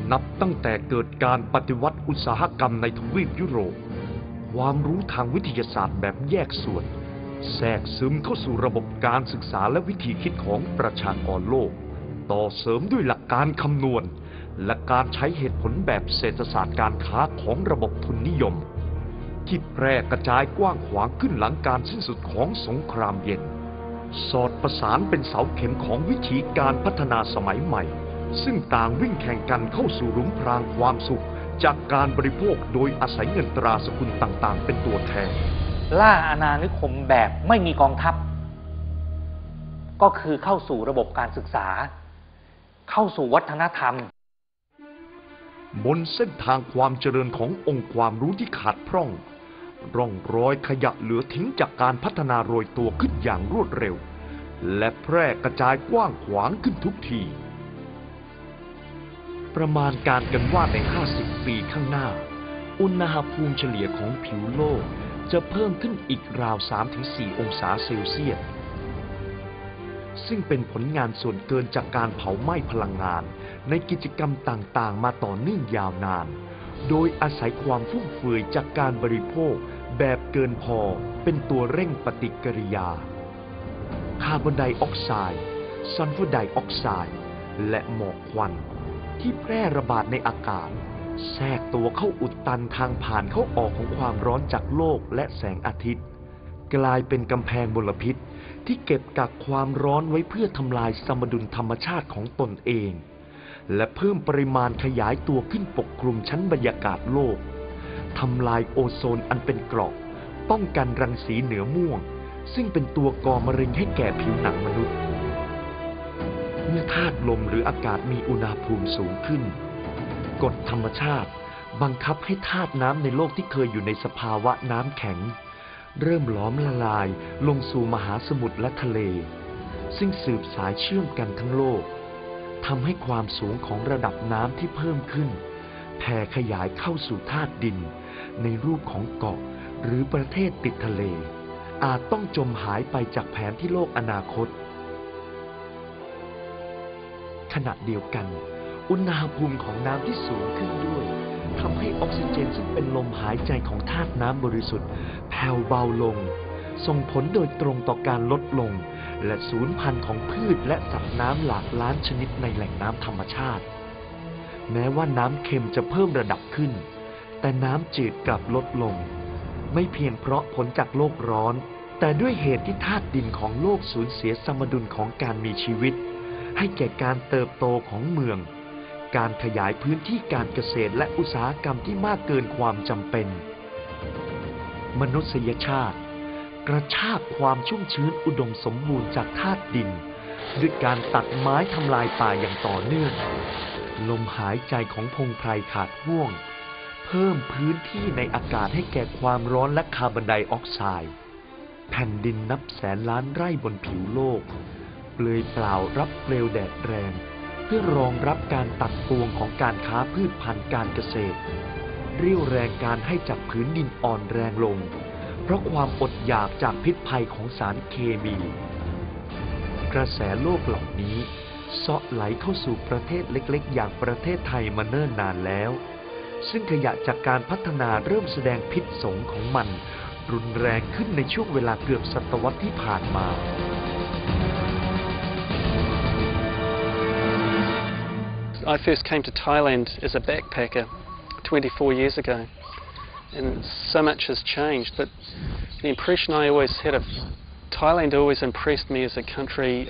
นับตั้งแต่เกิดการปฏิวัติอุตสาหกรรมในทวีปยุโรปความรู้ทางวิทยาศาสตร์แบบแยกส่วนแทรกซึมเข้าสู่ระบบการศึกษาและวิธีคิดของประชากรโลกต่อเสริมด้วยหลักการคำนวณและการใช้เหตุผลแบบเศรษฐศาสตร์การค้าของระบบทุนนิยมที่แพร่กระจายกว้างขวางขึ้นหลังการสิ้นสุดของสงครามเย็นสอดประสานเป็นเสาเข็มของวิธีการพัฒนาสมัยใหม่ซึ่งต่างวิ่งแข่งกันเข้าสู่หลุมพรางความสุขจากการบริโภคโดยอาศัยเงินตราสกุลต่างๆเป็นตัวแทนล่าอาณานิคมแบบไม่มีกองทัพก็คือเข้าสู่ระบบการศึกษาเข้าสู่วัฒนธรรมบนเส้นทางความเจริญขององค์ความรู้ที่ขาดพร่องร่องรอยขยะเหลือทิ้งจากการพัฒนาโรยตัวขึ้นอย่างรวดเร็วและแพร่กระจายกว้างขวางขึ้นทุกทีประมาณการกันว่าใน50 ปีข้างหน้าอุณหภูมิเฉลี่ยของผิวโลกจะเพิ่มขึ้นอีกราว 3-4 องศาเซลเซียสซึ่งเป็นผลงานส่วนเกินจากการเผาไหม้พลังงานในกิจกรรมต่างๆมาต่อเนื่องยาวนานโดยอาศัยความฟุ่มเฟือยจากการบริโภคแบบเกินพอเป็นตัวเร่งปฏิกิริยาคาร์บอนไดออกไซด์ซัลเฟอร์ไดออกไซด์และหมอกควันที่แพร่ระบาดในอากาศแทรกตัวเข้าอุดตันทางผ่านเข้าออกของความร้อนจากโลกและแสงอาทิตย์กลายเป็นกำแพงมลพิษที่เก็บกักความร้อนไว้เพื่อทำลายสมดุลธรรมชาติของตนเองและเพิ่มปริมาณขยายตัวขึ้นปกคลุมชั้นบรรยากาศโลกทำลายโอโซนอันเป็นเกราะป้องกันรังสีเหนือม่วงซึ่งเป็นตัวก่อมะเร็งให้แก่ผิวหนังมนุษย์เมื่อธาตุลมหรืออากาศมีอุณหภูมิสูงขึ้นกฎธรรมชาติบังคับให้ธาตุน้ำในโลกที่เคยอยู่ในสภาวะน้ำแข็งเริ่มหลอมละลายลงสู่มหาสมุทรและทะเลซึ่งสืบสายเชื่อมกันทั้งโลกทำให้ความสูงของระดับน้ำที่เพิ่มขึ้นแผ่ขยายเข้าสู่ธาตุดินในรูปของเกาะหรือประเทศติดทะเลอาจต้องจมหายไปจากแผนที่โลกอนาคตขณะเดียวกันอุณหภูมิของน้ำที่สูงขึ้นด้วยทำให้ออกซิเจนซึ่งเป็นลมหายใจของธาตุน้ำบริสุทธิ์แผ่วเบาลงส่งผลโดยตรงต่อการลดลงและสูญพันธุ์ของพืชและสัตว์น้ำหลากล้านชนิดในแหล่งน้ำธรรมชาติแม้ว่าน้ำเค็มจะเพิ่มระดับขึ้นแต่น้ำจืดกลับลดลงไม่เพียงเพราะผลจากโลกร้อนแต่ด้วยเหตุที่ธาตุดินของโลกสูญเสียสมดุลของการมีชีวิตให้แก่การเติบโตของเมืองการขยายพื้นที่การเกษตรและอุตสาหกรรมที่มากเกินความจำเป็นมนุษยชาติกระชากความชุ่มชื้นอุดมสมบูรณ์จากธาตุดินด้วยการตัดไม้ทำลายป่าอย่างต่อเนื่องลมหายใจของพงไพรขาดห่วงเพิ่มพื้นที่ในอากาศให้แก่ความร้อนและคาร์บอนไดออกไซด์แผ่นดินนับแสนล้านไร่บนผิวโลกเปลือยเปล่ารับเปลวแดดแรงเพื่อรองรับการตัดตวงของการค้าพืชพันธุ์การเกษตรเรี่ยวแรงการให้จากพื้นดินอ่อนแรงลงเพราะความอดอยากจากพิษภัยของสารเคมีกระแสโลกเหล่านี้เซาะไหลเข้าสู่ประเทศเล็กๆอย่างประเทศไทยมาเนิ่นนานแล้วซึ่งขยะจากการพัฒนาเริ่มแสดงพิษสงของมันรุนแรงขึ้นในช่วงเวลาเกือบศตวรรษที่ผ่านมา I first came to Thailand as a backpacker 24 years ago, and so much has changed. But the impression I always had of Thailand always impressed me as a country.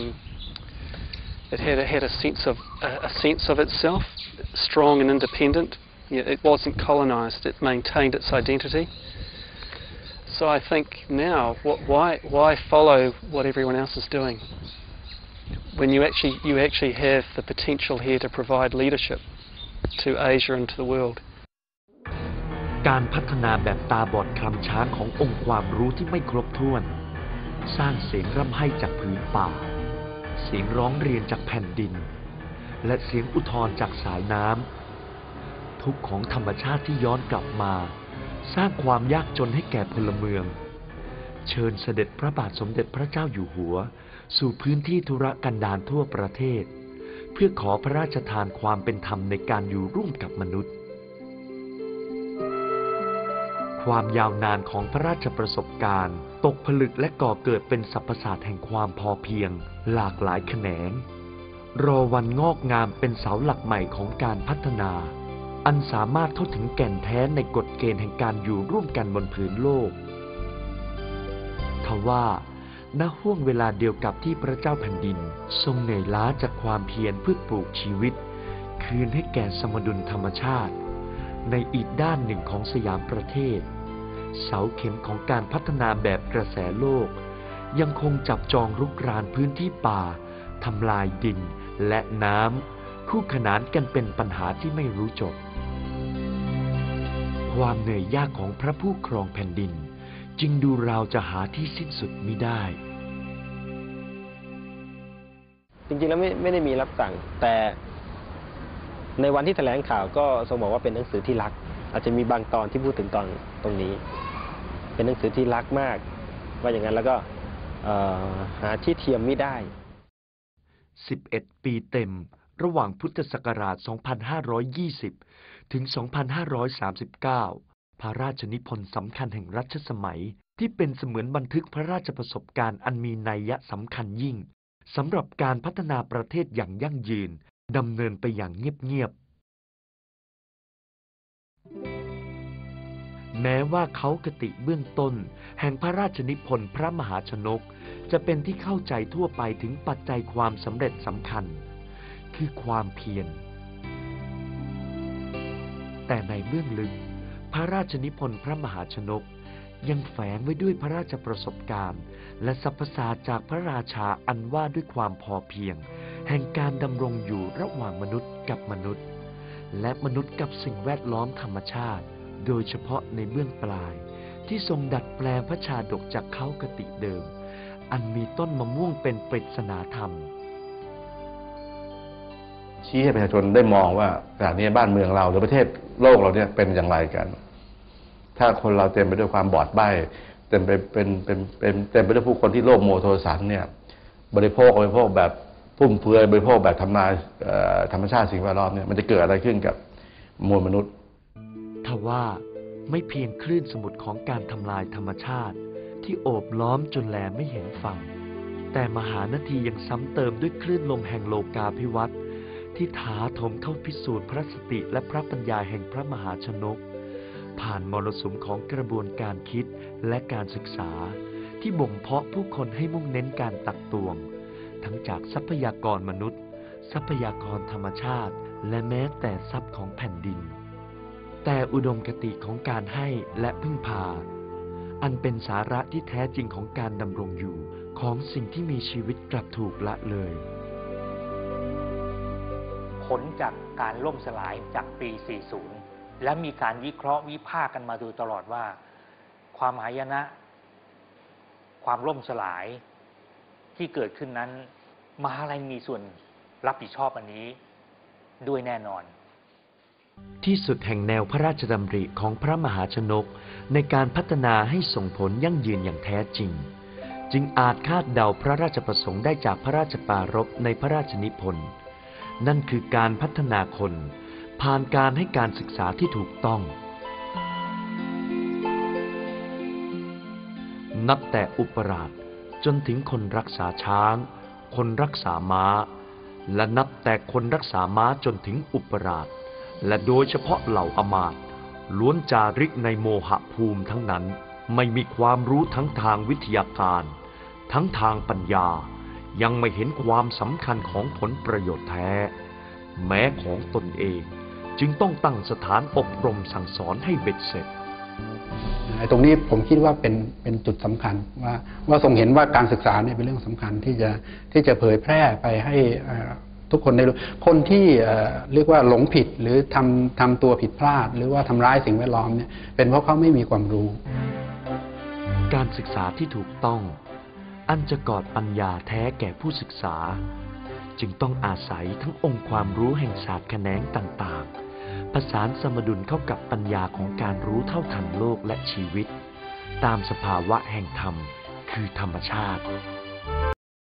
It had a sense of itself, strong and independent. It wasn't colonised. It maintained its identity. So I think now, why follow what everyone else is doing?When you actually have the potential here to provide leadership to Asia and to the world. การพัฒนาแบบตาบอดคลำช้างขององค์ความรู้ที่ไม่ครบถ้วนสร้างเสียงร่ำไห้จากพื้นป่าเสียงร้องเรียนจากแผ่นดินและเสียงอุทธรจากสายน้ำทุกข์ของธรรมชาติที่ย้อนกลับมาสร้างความยากจนให้แก่พลเมืองเชิญเสด็จพระบาทสมเด็จพระเจ้าอยู่หัวสู่พื้นที่ธุรกันดารทั่วประเทศเพื่อขอพระราชทานความเป็นธรรมในการอยู่ร่วมกับมนุษย์ ความยาวนานของพระราชประสบการณ์ตกผลึกและก่อเกิดเป็นสรรพศาสตร์แห่งความพอเพียงหลากหลายแขนงรอวันงอกงามเป็นเสาหลักใหม่ของการพัฒนาอันสามารถเข้าถึงแก่นแท้ในกฎเกณฑ์แห่งการอยู่ร่วมกันบนผืนโลกทว่าณห้วงเวลาเดียวกับที่พระเจ้าแผ่นดินทรงเหนื่อยล้าจากความเพียรเพื่อปลูกชีวิตคืนให้แก่สมดุลธรรมชาติในอีกด้านหนึ่งของสยามประเทศเสาเข็มของการพัฒนาแบบกระแสโลกยังคงจับจองรุกรานพื้นที่ป่าทำลายดินและน้ำคู่ขนานกันเป็นปัญหาที่ไม่รู้จบความเหนื่อยยากของพระผู้ครองแผ่นดินจึงดูราวจะหาที่สิ้นสุดมิได้จริงๆแล้วไม่ได้มีรับสั่งแต่ในวันที่แถลงข่าวก็ทรงบอกว่าเป็นหนังสือที่รักอาจจะมีบางตอนที่พูดถึงตรงนี้เป็นหนังสือที่รักมากว่าอย่างนั้นแล้วก็หาที่เทียมไม่ได้ 11 ปีเต็มระหว่างพุทธศักราช 2520 ถึง 2539 พระราชนิพนธ์สำคัญแห่งรัชสมัยที่เป็นเสมือนบันทึกพระราชประสบการณ์อันมีนัยยะสำคัญยิ่งสำหรับการพัฒนาประเทศอย่างยั่งยืนดำเนินไปอย่างเงียบๆแม้ว่าเขาคติเบื้องต้นแห่งพระราชนิพนธ์พระมหาชนกจะเป็นที่เข้าใจทั่วไปถึงปัจจัยความสำเร็จสำคัญคือความเพียรแต่ในเบื้องลึกพระราชนิพนธ์พระมหาชนกยังแฝงไว้ด้วยพระราชประสบการณ์และสรรพศาสตร์จากพระราชาอันว่าด้วยความพอเพียงแห่งการดำรงอยู่ระหว่างมนุษย์กับมนุษย์และมนุษย์กับสิ่งแวดล้อมธรรมชาติโดยเฉพาะในเบื้องปลายที่ทรงดัดแปลงพระชาดกจากเขาคติเดิมอันมีต้นมะม่วงเป็นปริศนาธรรมชี้ให้ประชาชนได้มองว่าขณะนี้บ้านเมืองเราหรือประเทศโลกเราเนี่ยเป็นอย่างไรกันถ้าคนเราเต็มไปด้วยความบอดใบ้เต็มไปด้วยผู้คนที่โลภโมโทสันเนี่ยบริโภคแบบฟุ่มเฟือยบริโภคแบบทำลายธรรมชาติสิ่งแวดล้อมเนี่ยมันจะเกิดอะไรขึ้นกับมวลมนุษย์ทว่าไม่เพียงคลื่นสมุทรของการทำลายธรรมชาติที่โอบล้อมจนแลไม่เห็นฝั่งแต่มหานาทียังซ้ำเติมด้วยคลื่นลมแห่งโลกาภิวัตน์ที่ถาโถมเข้าพิสูจน์พระสติและพระปัญญาแห่งพระมหาชนกผ่านมรสุมของกระบวนการคิดและการศึกษาที่บ่มเพาะผู้คนให้มุ่งเน้นการตักตวงทั้งจากทรัพยากรมนุษย์ทรัพยากรธรรมชาติและแม้แต่ทรัพย์ของแผ่นดินแต่อุดมคติของการให้และพึ่งพาอันเป็นสาระที่แท้จริงของการดำรงอยู่ของสิ่งที่มีชีวิตกลับถูกละเลยผลจากการล่มสลายจากปี 40 และมีการวิเคราะห์วิพากษ์กันมาโดยตลอดว่าความหายนะความล่มสลายที่เกิดขึ้นนั้นมหาลัยมีส่วนรับผิดชอบอันนี้ด้วยแน่นอนที่สุดแห่งแนวพระราชดำริของพระมหาชนกในการพัฒนาให้ส่งผลยั่งยืนอย่างแท้จริงจึงอาจคาดเดาพระราชประสงค์ได้จากพระราชปรารภในพระราชนิพนธ์นั่นคือการพัฒนาคนผ่านการให้การศึกษาที่ถูกต้องนับแต่อุปราชจนถึงคนรักษาช้างคนรักษาม้าและนับแต่คนรักษาม้าจนถึงอุปราชและโดยเฉพาะเหล่าอมาตย์ล้วนจาริกในโมหะภูมิทั้งนั้นไม่มีความรู้ทั้งทางวิทยาการทั้งทางปัญญายังไม่เห็นความสำคัญของผลประโยชน์แท้แม้ของตนเองจึงต้องตั้งสถานอบรมสั่งสอนให้เบ็ดเสร็จตรงนี้ผมคิดว่าเป็นจุดสำคัญว่าทรงเห็นว่าการศึกษาเนี่ยเป็นเรื่องสำคัญที่จะเผยแพร่ไปให้ทุกคนได้รู้คนที่เรียกว่าหลงผิดหรือทำตัวผิดพลาดหรือว่าทำร้ายสิ่งแวดล้อมเนี่ยเป็นเพราะเขาไม่มีความรู้การศึกษาที่ถูกต้องอันจะกอดปัญญาแท้แก่ผู้ศึกษาจึงต้องอาศัยทั้งองค์ความรู้แห่งศาสตร์แขนงต่างๆผสานสมดุลเข้ากับปัญญาของการรู้เท่าทันโลกและชีวิตตามสภาวะแห่งธรรมคือธรรมชาติ